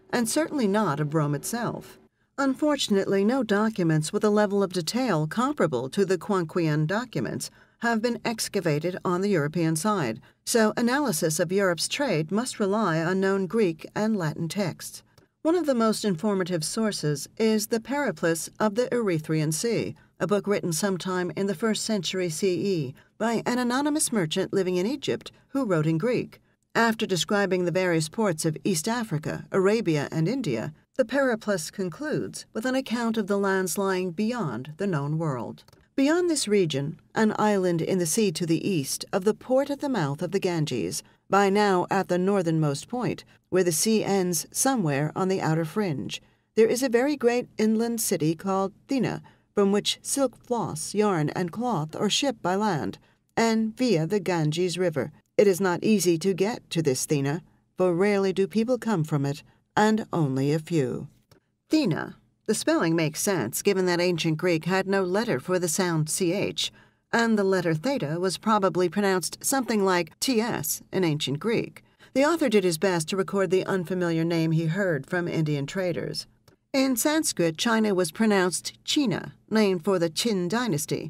and certainly not of Rome itself. Unfortunately, no documents with a level of detail comparable to the Quanquian documents have been excavated on the European side, so analysis of Europe's trade must rely on known Greek and Latin texts. One of the most informative sources is The Periplus of the Erythraean Sea, a book written sometime in the 1st century CE by an anonymous merchant living in Egypt who wrote in Greek. After describing the various ports of East Africa, Arabia, and India, the Periplus concludes with an account of the lands lying beyond the known world. Beyond this region, an island in the sea to the east of the port at the mouth of the Ganges, by now at the northernmost point, where the sea ends somewhere on the outer fringe, there is a very great inland city called Thina, from which silk floss, yarn, and cloth are shipped by land, and via the Ganges River. It is not easy to get to this Thina, for rarely do people come from it, and only a few. Thina. The spelling makes sense, given that ancient Greek had no letter for the sound ch, and the letter theta was probably pronounced something like ts in ancient Greek. The author did his best to record the unfamiliar name he heard from Indian traders. In Sanskrit, China was pronounced China, named for the Qin dynasty,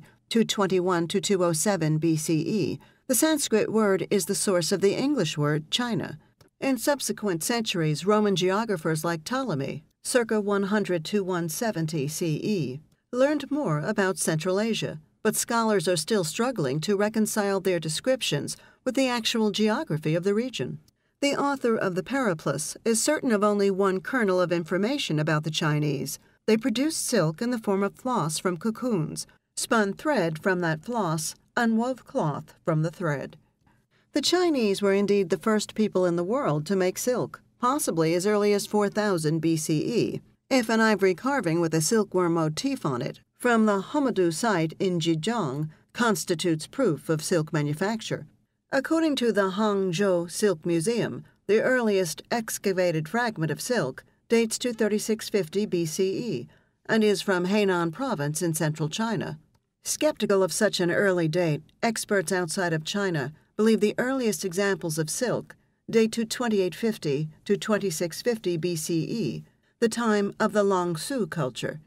221 to 207 BCE. The Sanskrit word is the source of the English word China. In subsequent centuries, Roman geographers like Ptolemy, circa 100 to 170 CE, learned more about Central Asia, but scholars are still struggling to reconcile their descriptions with the actual geography of the region. The author of the Periplus is certain of only one kernel of information about the Chinese. They produced silk in the form of floss from cocoons, spun thread from that floss, and wove cloth from the thread. The Chinese were indeed the first people in the world to make silk, possibly as early as 4000 BCE, if an ivory carving with a silkworm motif on it from the Homodu site in Zhejiang constitutes proof of silk manufacture. According to the Hangzhou Silk Museum, the earliest excavated fragment of silk dates to 3650 BCE and is from Hainan Province in central China. Skeptical of such an early date, experts outside of China believe the earliest examples of silk date to 2850 to 2650 BCE, the time of the Longsu culture,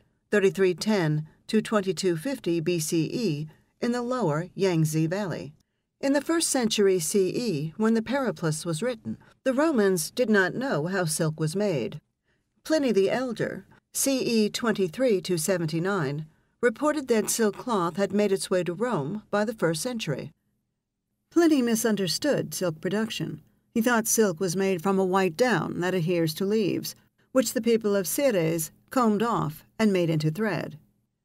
3310 to 2250 BCE in the lower Yangtze Valley. In the 1st century CE, when the Periplus was written, the Romans did not know how silk was made. Pliny the Elder, CE 23 to 79, reported that silk cloth had made its way to Rome by the 1st century. Pliny misunderstood silk production. He thought silk was made from a white down that adheres to leaves, which the people of Ceres combed off and made into thread.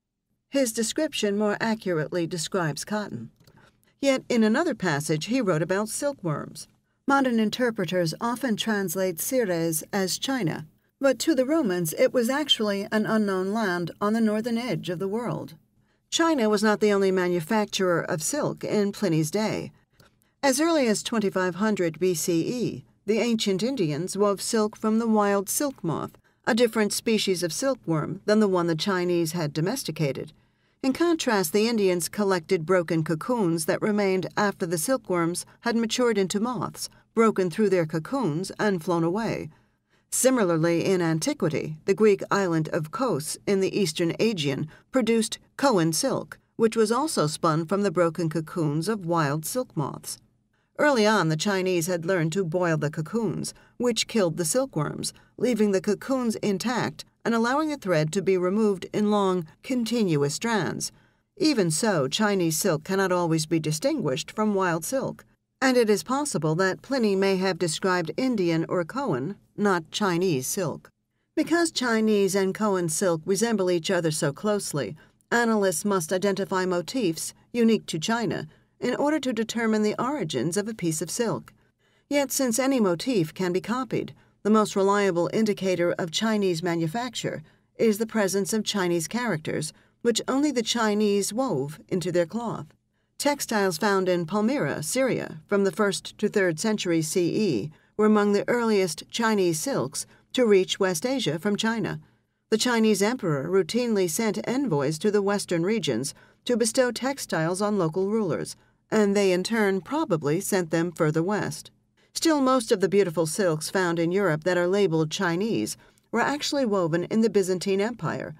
His description more accurately describes cotton. Yet in another passage he wrote about silkworms. Modern interpreters often translate Ceres as China, but to the Romans it was actually an unknown land on the northern edge of the world. China was not the only manufacturer of silk in Pliny's day. As early as 2500 BCE, the ancient Indians wove silk from the wild silk moth, a different species of silkworm than the one the Chinese had domesticated. In contrast, the Indians collected broken cocoons that remained after the silkworms had matured into moths, broken through their cocoons and flown away. Similarly, in antiquity, the Greek island of Kos in the eastern Aegean produced Koan silk, which was also spun from the broken cocoons of wild silk moths. Early on, the Chinese had learned to boil the cocoons, which killed the silkworms, leaving the cocoons intact and allowing the thread to be removed in long, continuous strands. Even so, Chinese silk cannot always be distinguished from wild silk, and it is possible that Pliny may have described Indian or Koan, not Chinese silk. Because Chinese and Koan silk resemble each other so closely, analysts must identify motifs unique to China in order to determine the origins of a piece of silk. Yet since any motif can be copied, the most reliable indicator of Chinese manufacture is the presence of Chinese characters, which only the Chinese wove into their cloth. Textiles found in Palmyra, Syria, from the 1st to 3rd century CE were among the earliest Chinese silks to reach West Asia from China. The Chinese emperor routinely sent envoys to the western regions to bestow textiles on local rulers, and they in turn probably sent them further west. Still, most of the beautiful silks found in Europe that are labeled Chinese were actually woven in the Byzantine Empire,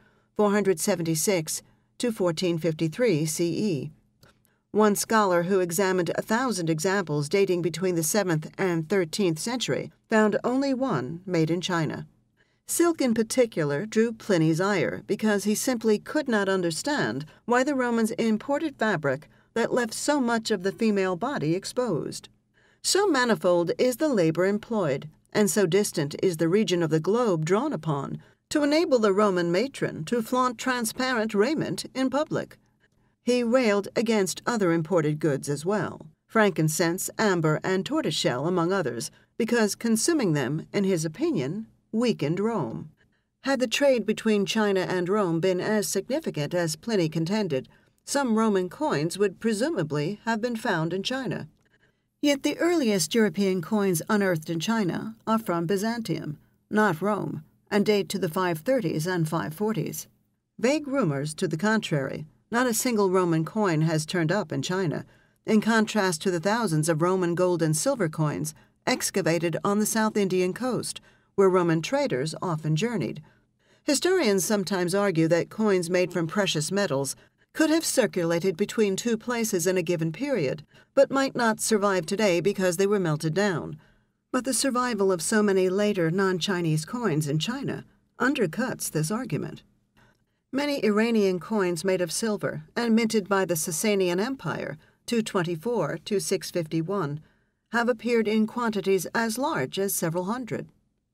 476 to 1453 CE. One scholar who examined 1,000 examples dating between the 7th and 13th century found only one made in China. Silk in particular drew Pliny's ire because he simply could not understand why the Romans imported fabric that left so much of the female body exposed. So manifold is the labor employed, and so distant is the region of the globe drawn upon, to enable the Roman matron to flaunt transparent raiment in public. He railed against other imported goods as well, frankincense, amber, and tortoiseshell among others, because consuming them, in his opinion, weakened Rome. Had the trade between China and Rome been as significant as Pliny contended, some Roman coins would presumably have been found in China. Yet the earliest European coins unearthed in China are from Byzantium, not Rome, and date to the 530s and 540s. Vague rumors to the contrary. Not a single Roman coin has turned up in China, in contrast to the thousands of Roman gold and silver coins excavated on the South Indian coast, where Roman traders often journeyed. Historians sometimes argue that coins made from precious metals could have circulated between two places in a given period, but might not survive today because they were melted down. But the survival of so many later non-Chinese coins in China undercuts this argument. Many Iranian coins made of silver and minted by the Sasanian Empire, 224 to 651, have appeared in quantities as large as several hundred.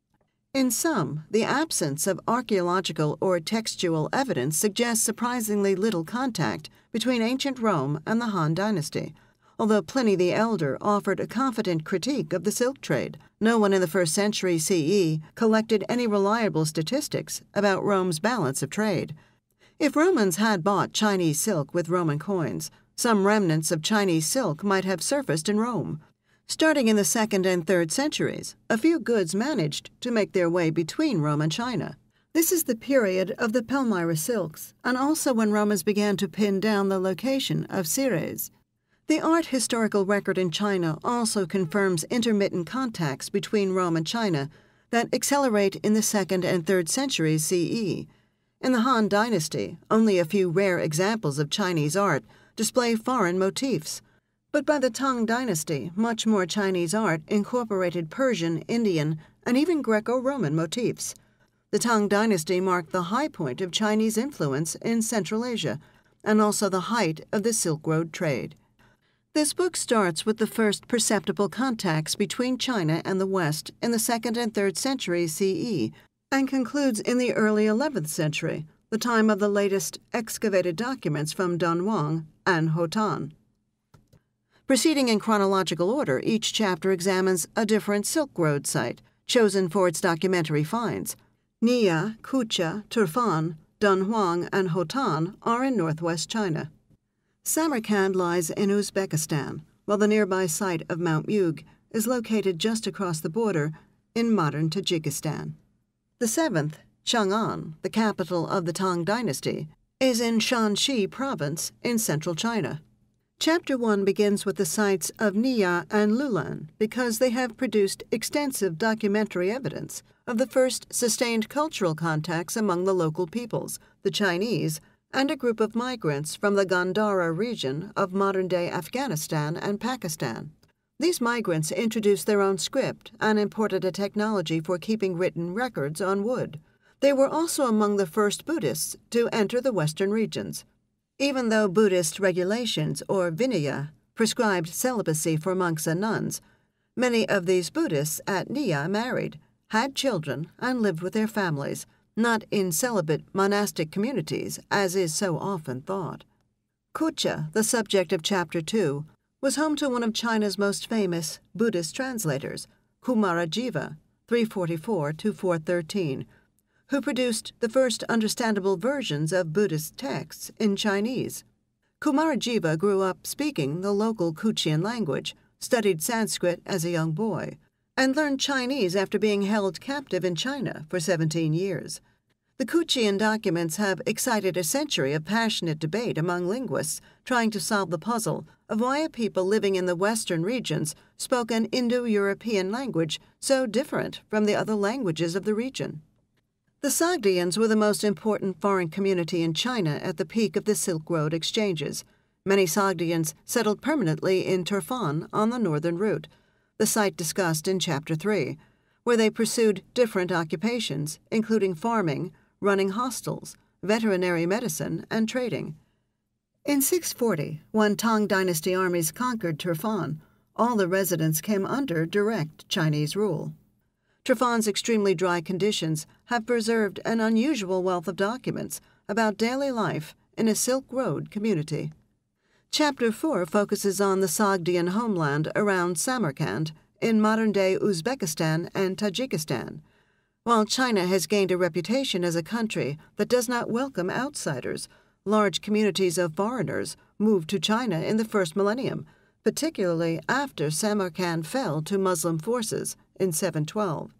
In some, the absence of archaeological or textual evidence suggests surprisingly little contact between ancient Rome and the Han Dynasty. Although Pliny the Elder offered a confident critique of the silk trade, no one in the 1st century CE collected any reliable statistics about Rome's balance of trade. If Romans had bought Chinese silk with Roman coins, some remnants of Chinese silk might have surfaced in Rome. Starting in the 2nd and 3rd centuries, a few goods managed to make their way between Rome and China. This is the period of the Palmyra silks, and also when Romans began to pin down the location of Ceres. The art historical record in China also confirms intermittent contacts between Rome and China that accelerate in the 2nd and 3rd centuries CE. In the Han Dynasty, only a few rare examples of Chinese art display foreign motifs. But by the Tang Dynasty, much more Chinese art incorporated Persian, Indian, and even Greco-Roman motifs. The Tang Dynasty marked the high point of Chinese influence in Central Asia, and also the height of the Silk Road trade. This book starts with the first perceptible contacts between China and the West in the 2nd and 3rd centuries CE, and concludes in the early 11th century, the time of the latest excavated documents from Dunhuang and Hotan. Proceeding in chronological order, each chapter examines a different Silk Road site, chosen for its documentary finds. Nia, Kucha, Turfan, Dunhuang, and Hotan are in northwest China. Samarkand lies in Uzbekistan, while the nearby site of Mount Mug is located just across the border in modern Tajikistan. The 7th, Chang'an, the capital of the Tang Dynasty, is in Shanxi province in central China. Chapter 1 begins with the sites of Nia and Lulan because they have produced extensive documentary evidence of the first sustained cultural contacts among the local peoples, the Chinese, and a group of migrants from the Gandhara region of modern-day Afghanistan and Pakistan. These migrants introduced their own script and imported a technology for keeping written records on wood. They were also among the first Buddhists to enter the western regions. Even though Buddhist regulations, or Vinaya, prescribed celibacy for monks and nuns, many of these Buddhists at Nia married, had children, and lived with their families, not in celibate monastic communities, as is so often thought. Kucha, the subject of Chapter 2, was home to one of China's most famous Buddhist translators, Kumarajiva, 344 to 413, who produced the first understandable versions of Buddhist texts in Chinese. Kumarajiva grew up speaking the local Kuchian language, studied Sanskrit as a young boy, and learned Chinese after being held captive in China for 17 years. The Kuchian documents have excited a century of passionate debate among linguists trying to solve the puzzle of why a people living in the western regions spoke an Indo-European language so different from the other languages of the region. The Sogdians were the most important foreign community in China at the peak of the Silk Road exchanges. Many Sogdians settled permanently in Turfan on the northern route, the site discussed in Chapter 3, where they pursued different occupations, including farming, running hostels, veterinary medicine, and trading. In 640, when Tang Dynasty armies conquered Turfan, all the residents came under direct Chinese rule. Turfan's extremely dry conditions have preserved an unusual wealth of documents about daily life in a Silk Road community. Chapter 4 focuses on the Sogdian homeland around Samarkand in modern-day Uzbekistan and Tajikistan. While China has gained a reputation as a country that does not welcome outsiders, large communities of foreigners moved to China in the first millennium, particularly after Samarkand fell to Muslim forces in 712.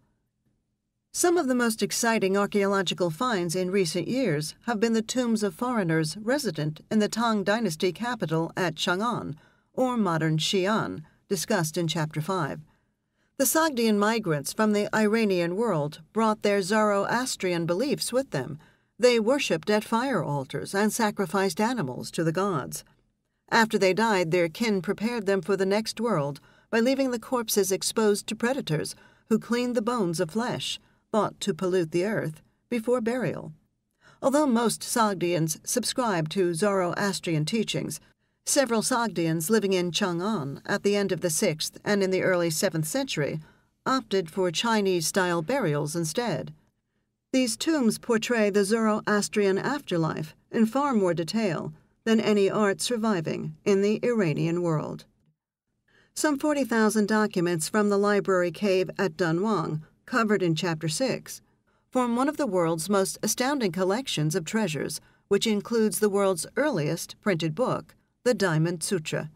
Some of the most exciting archaeological finds in recent years have been the tombs of foreigners resident in the Tang Dynasty capital at Chang'an, or modern Xi'an, discussed in Chapter 5. The Sogdian migrants from the Iranian world brought their Zoroastrian beliefs with them. They worshipped at fire altars and sacrificed animals to the gods. After they died, their kin prepared them for the next world by leaving the corpses exposed to predators who cleaned the bones of flesh, thought to pollute the earth, before burial. Although most Sogdians subscribe to Zoroastrian teachings, several Sogdians living in Chang'an at the end of the 6th and in the early 7th century opted for Chinese-style burials instead. These tombs portray the Zoroastrian afterlife in far more detail than any art surviving in the Iranian world. Some 40,000 documents from the library cave at Dunhuang, covered in Chapter 6, form one of the world's most astounding collections of treasures, which includes the world's earliest printed book, the Diamond Sutra.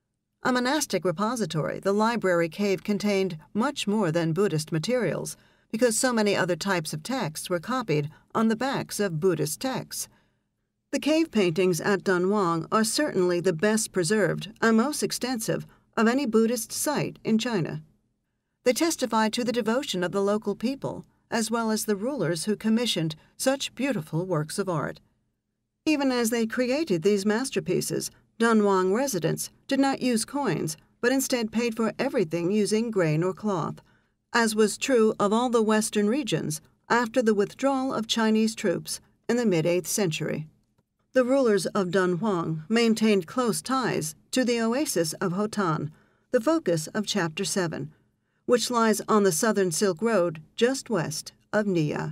A monastic repository, the library cave contained much more than Buddhist materials, because so many other types of texts were copied on the backs of Buddhist texts. The cave paintings at Dunhuang are certainly the best preserved and most extensive of any Buddhist site in China. They testify to the devotion of the local people, as well as the rulers who commissioned such beautiful works of art. Even as they created these masterpieces, Dunhuang residents did not use coins, but instead paid for everything using grain or cloth, as was true of all the western regions after the withdrawal of Chinese troops in the mid-8th century. The rulers of Dunhuang maintained close ties to the oasis of Hotan, the focus of Chapter 7, which lies on the southern Silk Road just west of Nia.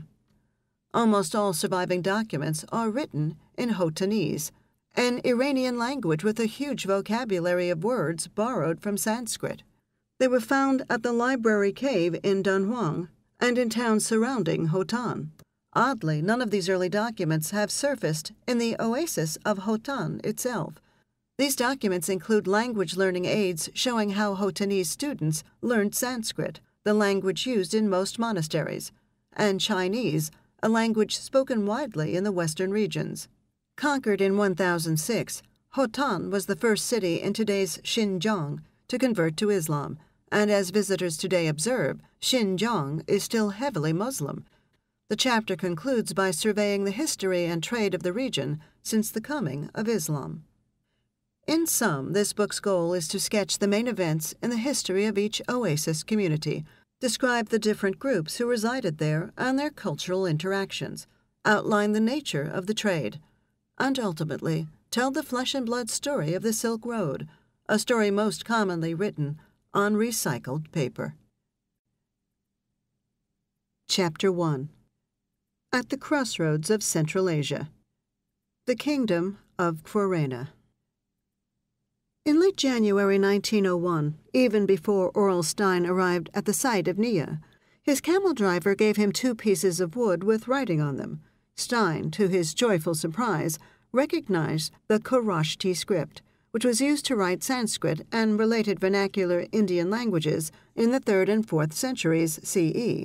Almost all surviving documents are written in Hotanese, an Iranian language with a huge vocabulary of words borrowed from Sanskrit. They were found at the library cave in Dunhuang and in towns surrounding Hotan. Oddly, none of these early documents have surfaced in the oasis of Hotan itself. These documents include language learning aids showing how Hotanese students learned Sanskrit, the language used in most monasteries, and Chinese, a language spoken widely in the western regions. Conquered in 1006, Hotan was the first city in today's Xinjiang to convert to Islam, and as visitors today observe, Xinjiang is still heavily Muslim. The chapter concludes by surveying the history and trade of the region since the coming of Islam. In sum, this book's goal is to sketch the main events in the history of each oasis community, describe the different groups who resided there and their cultural interactions, outline the nature of the trade, and ultimately tell the flesh-and-blood story of the Silk Road, a story most commonly written on recycled paper. Chapter 1. At the Crossroads of Central Asia. The Kingdom of Quorena. In late January 1901, even before Orlstein arrived at the site of Nia, his camel driver gave him 2 pieces of wood with writing on them. Stein, to his joyful surprise, recognized the Kharosthi script, which was used to write Sanskrit and related vernacular Indian languages in the 3rd and 4th centuries CE.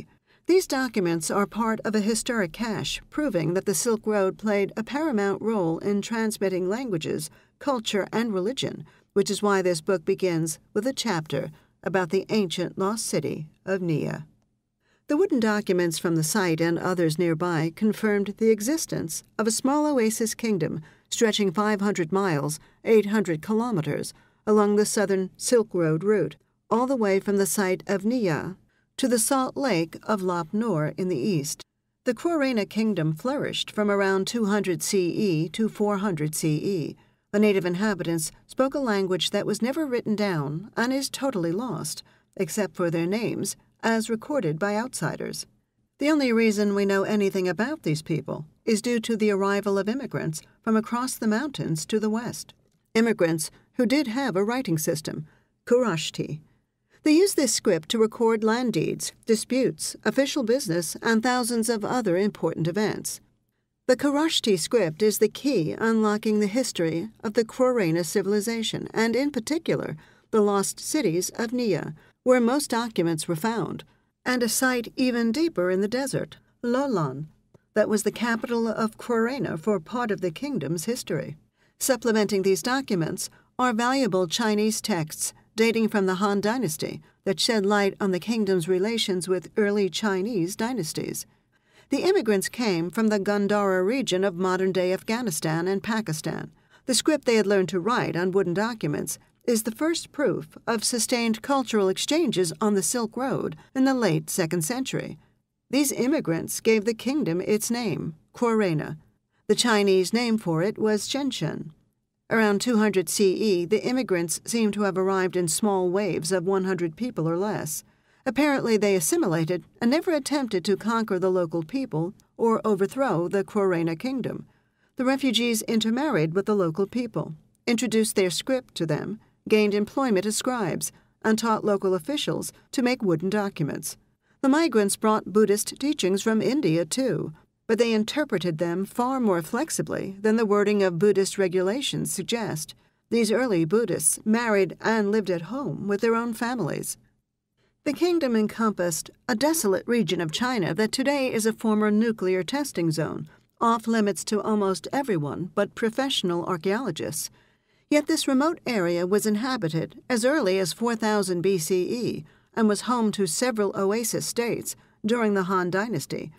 These documents are part of a historic cache proving that the Silk Road played a paramount role in transmitting languages, culture, and religion, which is why this book begins with a chapter about the ancient lost city of Nia. The wooden documents from the site and others nearby confirmed the existence of a small oasis kingdom stretching 500 miles, 800 kilometers, along the southern Silk Road route, all the way from the site of Nia to the salt lake of Lop Nur in the east. The Quarrena kingdom flourished from around 200 CE to 400 CE. The native inhabitants spoke a language that was never written down and is totally lost, except for their names, as recorded by outsiders. The only reason we know anything about these people is due to the arrival of immigrants from across the mountains to the west. Immigrants who did have a writing system, Kurashti. They used this script to record land deeds, disputes, official business, and thousands of other important events. The Kurashti script is the key unlocking the history of the Quarrena civilization, and in particular, the lost cities of Nia, where most documents were found, and a site even deeper in the desert, Lolan, that was the capital of Quarrena for part of the kingdom's history. Supplementing these documents are valuable Chinese texts dating from the Han Dynasty that shed light on the kingdom's relations with early Chinese dynasties. The immigrants came from the Gandhara region of modern-day Afghanistan and Pakistan. The script they had learned to write on wooden documents is the first proof of sustained cultural exchanges on the Silk Road in the late 2nd century. These immigrants gave the kingdom its name, Quarrena. The Chinese name for it was Shenzhen. Around 200 CE, the immigrants seem to have arrived in small waves of 100 people or less. Apparently they assimilated and never attempted to conquer the local people or overthrow the Quarrena kingdom. The refugees intermarried with the local people, introduced their script to them, gained employment as scribes, and taught local officials to make wooden documents. The migrants brought Buddhist teachings from India, too, but they interpreted them far more flexibly than the wording of Buddhist regulations suggest. These early Buddhists married and lived at home with their own families. The kingdom encompassed a desolate region of China that today is a former nuclear testing zone, off-limits to almost everyone but professional archaeologists. Yet this remote area was inhabited as early as 4000 BCE and was home to several oasis states during the Han Dynasty,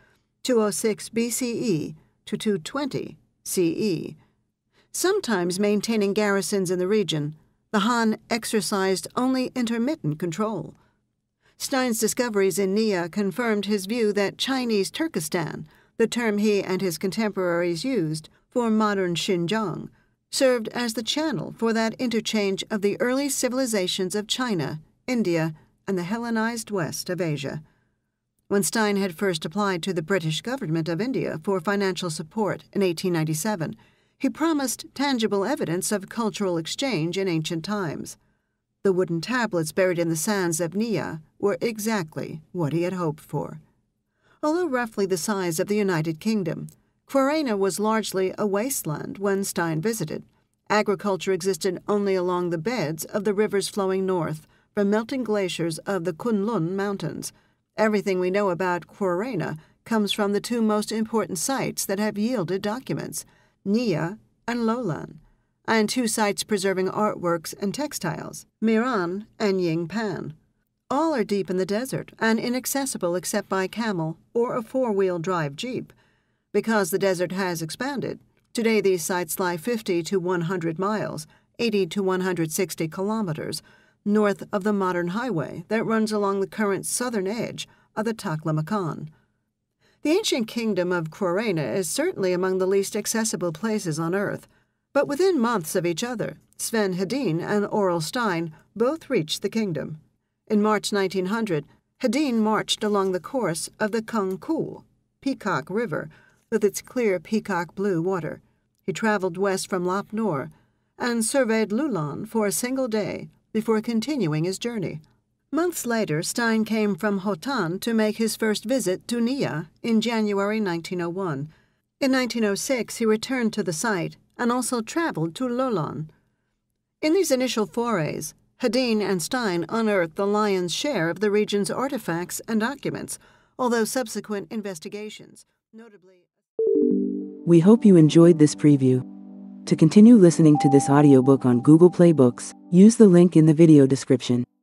206 BCE to 220 CE. Sometimes maintaining garrisons in the region, the Han exercised only intermittent control. Stein's discoveries in Nia confirmed his view that Chinese Turkestan, the term he and his contemporaries used for modern Xinjiang, served as the channel for that interchange of the early civilizations of China, India, and the Hellenized west of Asia. When Stein had first applied to the British government of India for financial support in 1897, he promised tangible evidence of cultural exchange in ancient times. The wooden tablets buried in the sands of Nia were exactly what he had hoped for. Although roughly the size of the United Kingdom, Quarrena was largely a wasteland when Stein visited. Agriculture existed only along the beds of the rivers flowing north from melting glaciers of the Kunlun Mountains. Everything we know about Quarrena comes from the two most important sites that have yielded documents, Nia and Lolan, and two sites preserving artworks and textiles, Miran and Yingpan. All are deep in the desert and inaccessible except by camel or a four-wheel drive jeep. Because the desert has expanded, today these sites lie 50 to 100 miles, 80 to 160 kilometers, north of the modern highway that runs along the current southern edge of the Taklamakan. The ancient kingdom of Quarrena is certainly among the least accessible places on Earth, but within months of each other, Sven Hedin and Aurel Stein both reached the kingdom. In March 1900, Hedin marched along the course of the Kungku, Peacock River, with its clear peacock blue water. He traveled west from Lop Nur and surveyed Lulan for a single day before continuing his journey. Months later, Stein came from Hotan to make his first visit to Nia in January 1901. In 1906, he returned to the site and also traveled to Lolan. In these initial forays, Hedin and Stein unearthed the lion's share of the region's artifacts and documents, although subsequent investigations, notably... We hope you enjoyed this preview. To continue listening to this audiobook on Google Play Books, use the link in the video description.